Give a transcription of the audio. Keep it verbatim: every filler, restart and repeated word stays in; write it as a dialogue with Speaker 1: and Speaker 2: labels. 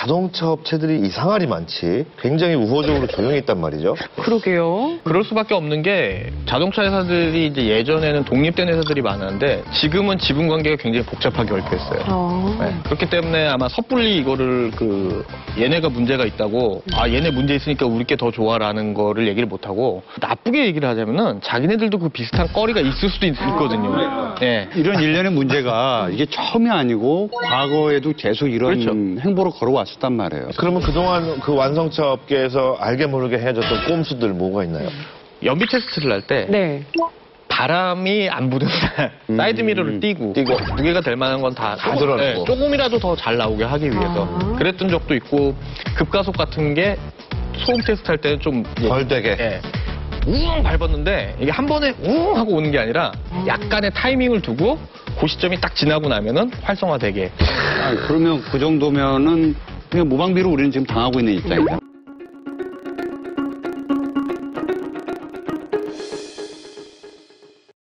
Speaker 1: 자동차 업체들이 이상하리 많지. 굉장히 우호적으로 조용히 있단 말이죠.
Speaker 2: 그러게요.
Speaker 3: 그럴 수밖에 없는 게 자동차 회사들이 이제 예전에는 독립된 회사들이 많았는데 지금은 지분 관계가 굉장히 복잡하게 얽혀있어요.
Speaker 2: 아.
Speaker 3: 네. 그렇기 때문에 아마 섣불리 이거를 그 얘네가 문제가 있다고 아 얘네 문제 있으니까 우리 게 더 좋아라는 거를 얘기를 못하고 나쁘게 얘기를 하자면은 자기네들도 그 비슷한 거리가 있을 수도 있, 있거든요. 네.
Speaker 4: 이런 일련의 문제가 이게 처음이 아니고 과거에도 계속 이런
Speaker 3: 그렇죠.
Speaker 4: 행보를 걸어왔었단 말이에요.
Speaker 1: 그러면 그동안 그 완성차 업계에서 알게 모르게 해줬던 꼼수들 뭐가 있나요?
Speaker 3: 연비 테스트를 할 때
Speaker 2: 네.
Speaker 3: 바람이 안 부는 날 사이드 미러를 띄고,
Speaker 1: 띄고.
Speaker 3: 무게가 될 만한 건 다
Speaker 1: 다 드러내고.
Speaker 3: 조금이라도 더 잘 나오게 하기 위해서
Speaker 2: 아.
Speaker 3: 그랬던 적도 있고 급가속 같은 게 소음 테스트 할 때는 좀
Speaker 1: 덜 되게.
Speaker 3: 예, 우웅 밟았는데 이게 한 번에 우웅 하고 오는 게 아니라 약간의 타이밍을 두고 그 시점이 딱 지나고 나면은 활성화되게.
Speaker 4: 아, 그러면 그 정도면은 그냥 무방비로 우리는 지금 당하고 있는 입장이다.